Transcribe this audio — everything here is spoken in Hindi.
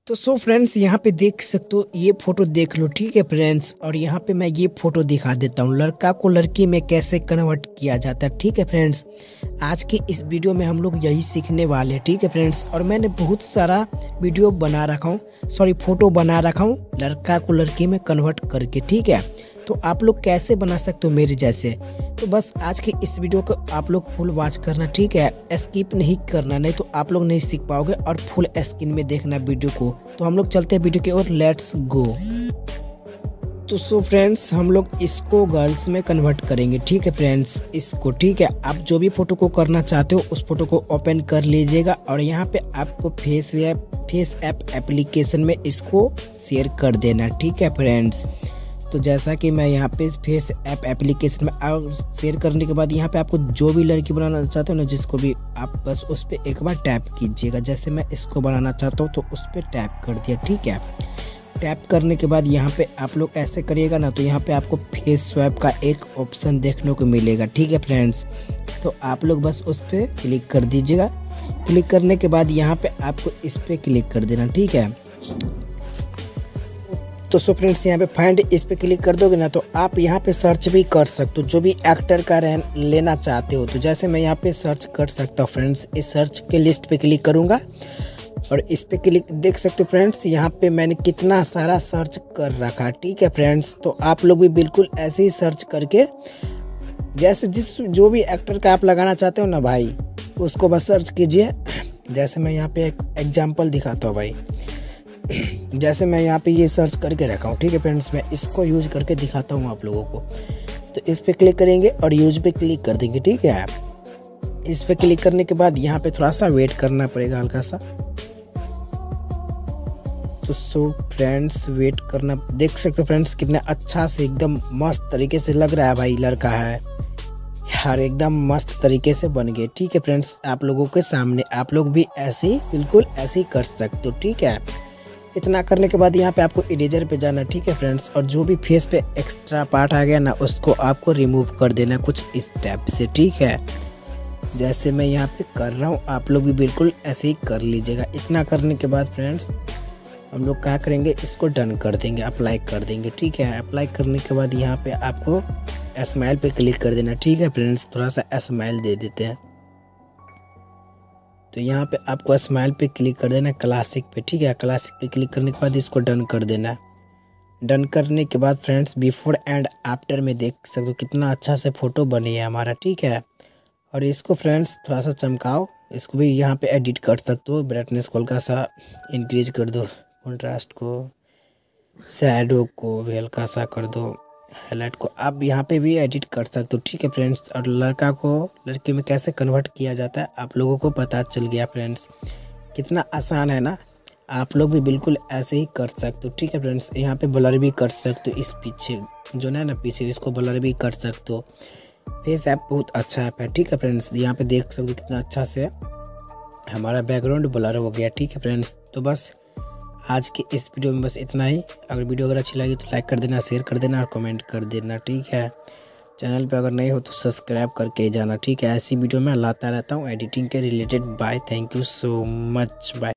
तो सो फ्रेंड्स यहाँ पे देख सकते हो, ये फोटो देख लो। ठीक है फ्रेंड्स, और यहाँ पे मैं ये फोटो दिखा देता हूँ लड़का को लड़की में कैसे कन्वर्ट किया जाता है। ठीक है फ्रेंड्स, आज की इस वीडियो में हम लोग यही सीखने वाले हैं। ठीक है फ्रेंड्स, और मैंने बहुत सारा वीडियो बना रखा हूँ, फोटो बना रखा हूँ लड़का को लड़की में कन्वर्ट करके। ठीक है, तो आप लोग कैसे बना सकते हो मेरे जैसे। तो बस आज की इस वीडियो को आप लोग फुल वॉच करना। ठीक है, स्किप नहीं करना, नहीं तो आप लोग नहीं सीख पाओगे, और फुल स्क्रीन में देखना वीडियो को। तो हम लोग चलते हैं वीडियो की ओर, लेट्स गो। तो सो फ्रेंड्स, हम लोग इसको गर्ल्स में कन्वर्ट करेंगे। ठीक है फ्रेंड्स, इसको। ठीक है, आप जो भी फोटो को करना चाहते हो उस फोटो को ओपन कर लीजिएगा, और यहाँ पे आपको फेस ऐप एप्लीकेशन में इसको शेयर कर देना। ठीक है फ्रेंड्स, तो जैसा कि मैं यहाँ पे फेस ऐप एप्लीकेशन में शेयर करने के बाद यहाँ पे आपको जो भी लड़की बनाना चाहते हो ना, जिसको भी, आप बस उस पर एक बार टैप कीजिएगा। जैसे मैं इसको बनाना चाहता हूँ तो उस पर टैप कर दिया। ठीक है, टैप करने के बाद यहाँ पे आप लोग ऐसे करिएगा ना, तो यहाँ पे आपको फेस स्वैप का एक ऑप्शन देखने को मिलेगा। ठीक है फ्रेंड्स, तो आप लोग बस उस पर क्लिक कर दीजिएगा। क्लिक करने के बाद यहाँ पे आपको इस पर क्लिक कर देना। ठीक है, तो सो फ्रेंड्स, यहाँ पे फाइंड इस पे क्लिक कर दोगे ना, तो आप यहाँ पे सर्च भी कर सकते हो जो भी एक्टर का लेना चाहते हो। तो जैसे मैं यहाँ पे सर्च कर सकता हूँ फ्रेंड्स, इस सर्च के लिस्ट पे क्लिक करूँगा और इस पे क्लिक, देख सकते हो फ्रेंड्स यहाँ पे मैंने कितना सारा सर्च कर रखा। ठीक है फ्रेंड्स, तो आप लोग भी बिल्कुल ऐसे ही सर्च करके, जैसे जो भी एक्टर का आप लगाना चाहते हो ना भाई, उसको बस सर्च कीजिए। जैसे मैं यहाँ पे एक एग्जाम्पल दिखाता हूँ भाई, जैसे मैं यहाँ पे ये सर्च करके रखा हूँ। ठीक है फ्रेंड्स, मैं इसको यूज करके दिखाता हूँ आप लोगों को। तो इस पे क्लिक करेंगे और यूज पे क्लिक कर देंगे। ठीक है, इस पे क्लिक करने के बाद यहाँ पे थोड़ा सा वेट करना पड़ेगा, हल्का सा। तो सो फ्रेंड्स, वेट करना, देख सकते हो फ्रेंड्स कितना अच्छा से एकदम मस्त तरीके से लग रहा है भाई, लड़का है यार, एकदम मस्त तरीके से बन गए। ठीक है फ्रेंड्स, आप लोगों के सामने आप लोग भी ऐसे ही, बिल्कुल ऐसे ही कर सकते हो। ठीक है, इतना करने के बाद यहाँ पे आपको इरेजर पे जाना। ठीक है फ्रेंड्स, और जो भी फेस पे एक्स्ट्रा पार्ट आ गया ना, उसको आपको रिमूव कर देना कुछ इस टाइप से। ठीक है, जैसे मैं यहाँ पे कर रहा हूँ, आप लोग भी बिल्कुल ऐसे ही कर लीजिएगा। इतना करने के बाद फ्रेंड्स, हम लोग क्या करेंगे, इसको डन कर देंगे, अप्लाई कर देंगे। ठीक है, अप्लाई करने के बाद यहाँ पे आपको स्माइल पे क्लिक कर देना। ठीक है फ्रेंड्स, थोड़ा सा स्माइल दे देते हैं, तो यहाँ पे आपको स्माइल पे क्लिक कर देना, क्लासिक पे। ठीक है, क्लासिक पे क्लिक करने के बाद इसको डन कर देना। डन करने के बाद फ्रेंड्स, बिफोर एंड आफ्टर में देख सकते हो कितना अच्छा से फोटो बनी है हमारा। ठीक है, और इसको फ्रेंड्स थोड़ा सा चमकाओ, इसको भी यहाँ पे एडिट कर सकते हो। ब्राइटनेस को हल्का सा इंक्रीज कर दो, कॉन्ट्रास्ट को, शैडो को भी हल्का सा कर दो, हाईलाइट को आप यहाँ पे भी एडिट कर सकते हो। ठीक है फ्रेंड्स, और लड़का को लड़की में कैसे कन्वर्ट किया जाता है आप लोगों को पता चल गया फ्रेंड्स, कितना आसान है ना। आप लोग भी बिल्कुल ऐसे ही कर सकते हो। ठीक है फ्रेंड्स, यहाँ पे ब्लर भी कर सकते हो, इस पीछे जो ना पीछे, इसको ब्लर भी कर सकते हो। फेस ऐप बहुत अच्छा ऐप है। ठीक है फ्रेंड्स, यहाँ पे देख सकते हो कितना अच्छा से हमारा बैकग्राउंड ब्लर हो गया। ठीक है फ्रेंड्स, तो बस आज के इस वीडियो में बस इतना ही। अगर वीडियो अगर अच्छी लगी तो लाइक कर देना, शेयर कर देना और कमेंट कर देना। ठीक है, चैनल पे अगर नहीं हो तो सब्सक्राइब करके जाना। ठीक है, ऐसी वीडियो मैं लाता रहता हूँ एडिटिंग के related. Bye, thank you so much, bye.